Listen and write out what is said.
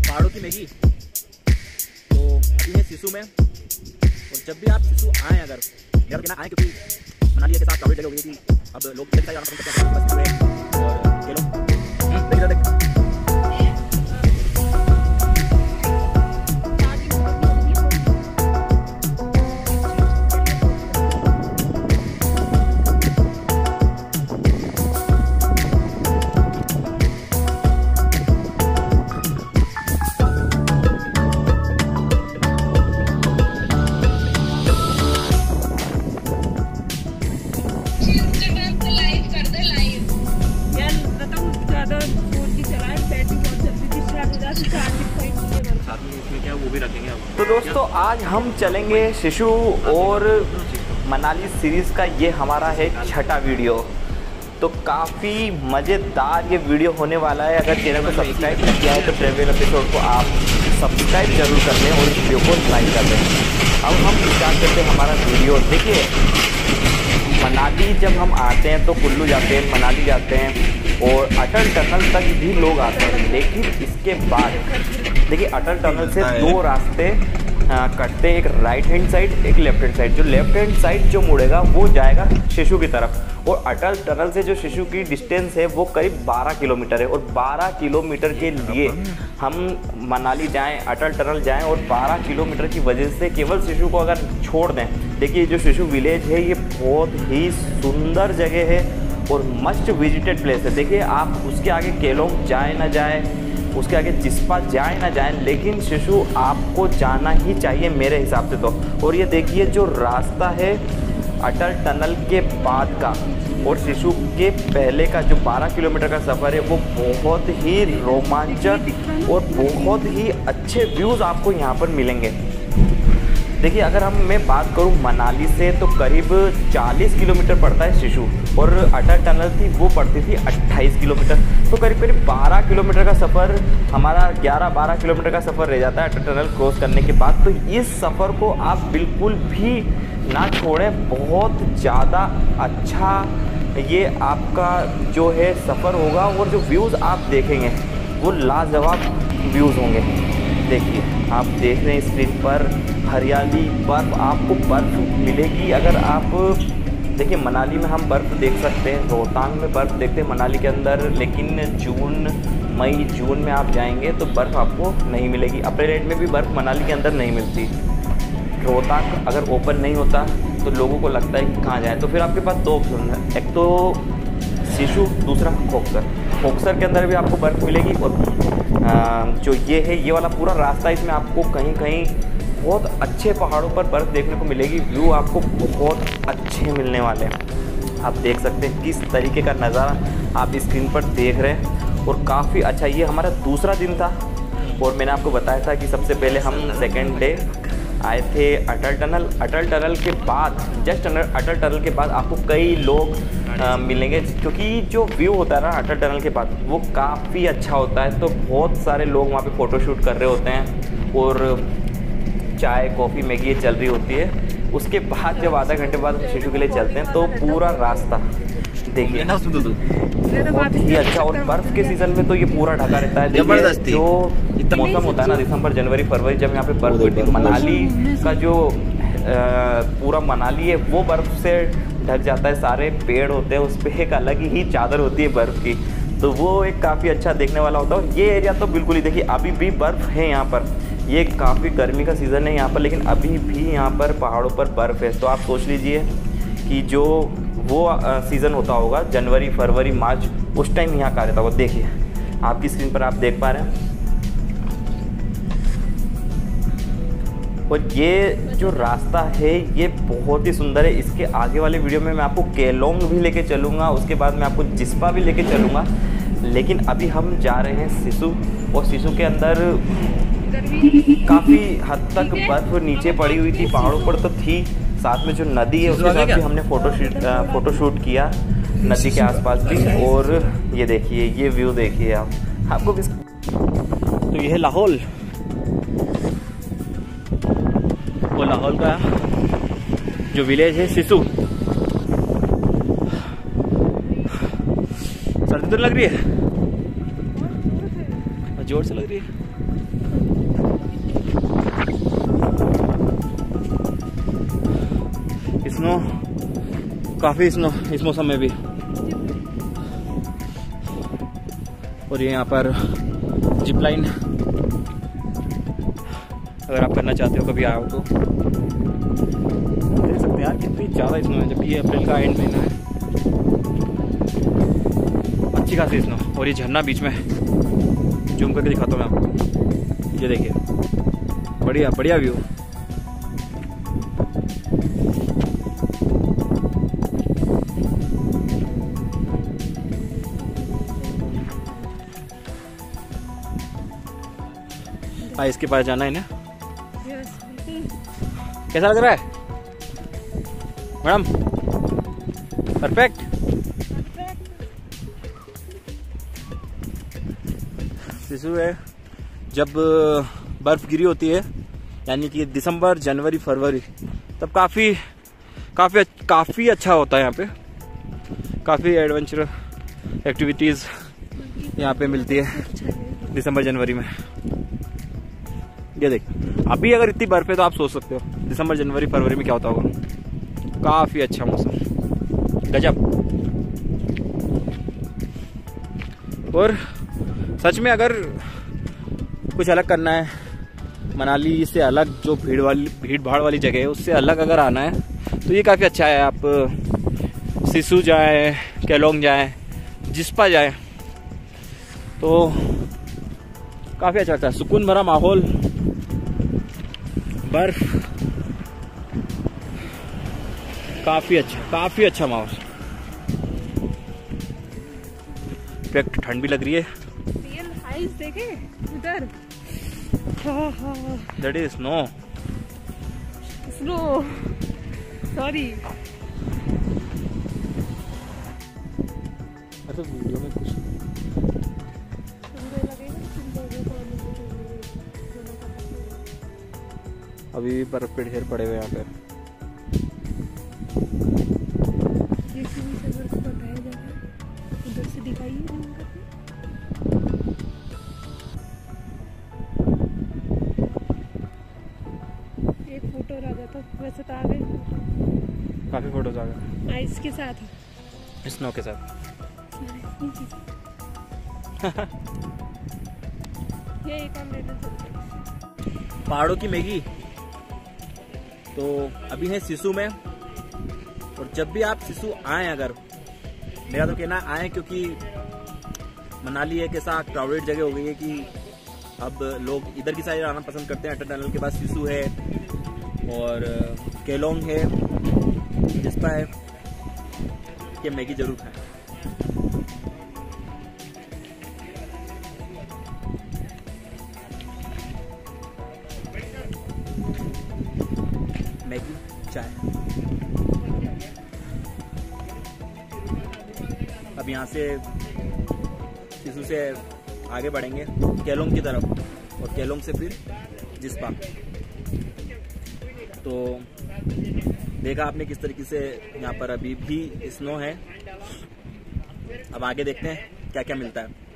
पहाड़ों की मैगी। तो अभी है सिसु में, और जब भी आप सिसु आएँ, अगर घर के ना आएँ, क्योंकि मनाली के साथ क्राउडेड जगह हो गई थी, अब लोग और ये लोग देख तो दोस्तों आज हम चलेंगे सिसु और मनाली सीरीज़ का ये हमारा है छठा वीडियो। तो काफ़ी मज़ेदार ये वीडियो होने वाला है। अगर चैनल को सब्सक्राइब नहीं किया है तो प्रीवियस एपिसोड को आप सब्सक्राइब जरूर कर लें और इस वीडियो को लाइक कर लें। अब हम स्टार्ट करते हैं हमारा वीडियो। देखिए मनाली जब हम आते हैं तो कुल्लू जाते हैं, मनाली जाते हैं और अटल टनल तक भी लोग आते हैं। लेकिन इसके बाद देखिए अटल टनल से दो रास्ते कटते, एक राइट हैंड साइड एक लेफ्ट हैंड साइड। जो लेफ्ट हैंड साइड जो मुड़ेगा वो जाएगा सिसु की तरफ, और अटल टनल से जो सिसु की डिस्टेंस है वो करीब 12 किलोमीटर है। और 12 किलोमीटर के लिए हम मनाली जाएं, अटल टनल जाएं, और 12 किलोमीटर की वजह से केवल सिसु को अगर छोड़ दें, देखिए जो सिसु विलेज है ये बहुत ही सुंदर जगह है और मस्ट विजिटेड प्लेस है। देखिए आप उसके आगे केलोंग जाए ना जाए, उसके आगे जिस्पा जाए ना जाए, लेकिन सिसु आपको जाना ही चाहिए मेरे हिसाब से तो। और ये देखिए जो रास्ता है अटल टनल के बाद का और सिसु के पहले का जो 12 किलोमीटर का सफ़र है वो बहुत ही रोमांचक और बहुत ही अच्छे व्यूज़ आपको यहाँ पर मिलेंगे। देखिए अगर मैं बात करूं मनाली से तो करीब 40 किलोमीटर पड़ता है सिसु, और अटल टनल थी वो पड़ती थी 28 किलोमीटर। तो करीब 12 किलोमीटर का सफ़र हमारा 11-12 किलोमीटर का सफ़र रह जाता है अटल टनल क्रॉस करने के बाद। तो इस सफ़र को आप बिल्कुल भी ना छोड़ें, बहुत ज़्यादा अच्छा ये आपका जो है सफ़र होगा, और जो व्यूज़ आप देखेंगे वो लाजवाब व्यूज़ होंगे। देखिए आप देख रहे हैं स्क्रीन पर हरियाली, बर्फ़, आपको बर्फ़ मिलेगी। अगर आप देखिए मनाली में हम बर्फ़ देख सकते हैं, रोहतांग में बर्फ़ देखते हैं मनाली के अंदर, लेकिन मई जून में आप जाएंगे तो बर्फ़ आपको नहीं मिलेगी। अप्रैल एंड में भी बर्फ़ मनाली के अंदर नहीं मिलती। रोहतांग अगर ओपन नहीं होता तो लोगों को लगता है कि कहाँ जाए, तो फिर आपके पास दो ऑप्शन है, एक तो सिसु, दूसरा खोखसर। खोखसर के अंदर भी आपको बर्फ़ मिलेगी, और जो ये है ये वाला पूरा रास्ता, इसमें आपको कहीं कहीं बहुत अच्छे पहाड़ों पर बर्फ़ देखने को मिलेगी। व्यू आपको बहुत अच्छे मिलने वाले हैं। आप देख सकते हैं किस तरीके का नज़ारा आप स्क्रीन पर देख रहे हैं, और काफ़ी अच्छा। ये हमारा दूसरा दिन था, और मैंने आपको बताया था कि सबसे पहले हम सेकेंड डे आए थे अटल टनल। अटल टनल के बाद जस्ट अटल टनल के बाद आपको कई लोग मिलेंगे, क्योंकि जो व्यू होता है ना अटल टनल के बाद वो काफ़ी अच्छा होता है। तो बहुत सारे लोग वहाँ पे फ़ोटोशूट कर रहे होते हैं, और चाय कॉफ़ी मैगी चल रही होती है। उसके बाद जब आधा घंटे बाद सिसु के लिए चलते हैं तो पूरा रास्ता देखिए बहुत ही अच्छा। और बर्फ़ के सीज़न में तो ये पूरा ढका रहता है। देखिए जो मौसम होता है ना दिसंबर जनवरी फरवरी, जब यहाँ पे बर्फ़ गिरती है, मनाली का जो पूरा मनाली है वो बर्फ़ से ढक जाता है। सारे पेड़ होते हैं, उस पर एक अलग ही चादर होती है बर्फ़ की, तो वो एक काफ़ी अच्छा देखने वाला होता है। और ये एरिया तो बिल्कुल ही देखिए अभी भी बर्फ़ है यहाँ पर। ये काफ़ी गर्मी का सीज़न है यहाँ पर, लेकिन अभी भी यहाँ पर पहाड़ों पर बर्फ़ है। तो आप सोच लीजिए कि जो वो सीज़न होता होगा जनवरी फरवरी मार्च, उस टाइम यहाँ का रहता होगा। देखिए आपकी स्क्रीन पर आप देख पा रहे हैं। और ये जो रास्ता है ये बहुत ही सुंदर है। इसके आगे वाले वीडियो में मैं आपको केलोंग भी लेके चलूँगा, उसके बाद मैं आपको जिस्पा भी लेके चलूँगा। लेकिन अभी हम जा रहे हैं सिसु, और सिसु के अंदर काफ़ी हद तक बर्फ़ नीचे पड़ी हुई थी, पहाड़ों पर तो थी, साथ में जो नदी है उसके साथ भी हमने फ़ोटोशूट किया नदी के आसपास भी। और ये देखिए ये व्यू देखिए आपको भी। तो ये है लाहौल, वो लाहौल का जो विलेज है सिसु। सर्दी तो लग रही है, जोर से लग रही है। स्नो, काफ़ी स्नो इस मौसम में भी। और ये यहाँ पर जिप लाइन, अगर आप करना चाहते हो कभी आओ तो देख सकते हैं यार कितनी ज़्यादा स्नो है, जबकि ये अप्रैल का एंड महीना है। अच्छी खासी स्नो, और ये झरना बीच में, जूम करके दिखाता हूँ मैं आपको। ये देखिए, बढ़िया बढ़िया व्यू। हाँ, इसके पास जाना है ना। कैसा लग रहा है मैडम? परफेक्ट। सिसु है, जब बर्फ गिरी होती है यानी कि दिसंबर, जनवरी, फरवरी, तब काफ़ी अच्छा होता है यहाँ पे। काफ़ी एडवेंचर एक्टिविटीज़ यहाँ पे मिलती है दिसंबर जनवरी में। ये देख, अभी अगर इतनी बर्फ है तो आप सोच सकते हो दिसंबर, जनवरी, फरवरी में क्या होता होगा। काफ़ी अच्छा मौसम, गजब। और सच में अगर कुछ अलग करना है, मनाली से अलग, जो भीड़ भाड़ वाली जगह है उससे अलग अगर आना है तो ये काफ़ी अच्छा है। आप सिसु जाए, केलोंग जाए, जिस्पा जाए तो काफ़ी अच्छा लगता है। सुकून भरा माहौल, बर्फ, काफ़ी अच्छा माहौल। इनफैक्ट ठंड भी लग रही है। रियल हाइस देखे उधर, दैट इज स्नो। सॉरी, तो वीडियो में कुछ अभी बर्फ पे ढेर पड़े हुए यहाँ पे। उधर से दिखाइए। एक फोटो आ जाता, वैसे तो आ गए काफी फोटोज आ गए आइस के साथ, स्नो के साथ। ये एक और लेना चलते पहाड़ों की मैगी। तो अभी है सिसु में, और जब भी आप सिसु आए, अगर मेरा तो कहना आए, क्योंकि मनाली एक ऐसा क्राउडेड जगह हो गई है कि अब लोग इधर की साइड आना पसंद करते हैं। अटल टनल के बाद सिसु है और केलोंग है, जिस्पा है, कि मैगी जरूर खाएं। मैगी, चाय। अब यहाँ से सिसु से आगे बढ़ेंगे केलोंग की तरफ, और केलोंग से फिर जिस्पा। तो देखा आपने किस तरीके से यहाँ पर अभी भी स्नो है। अब आगे देखते हैं क्या क्या मिलता है।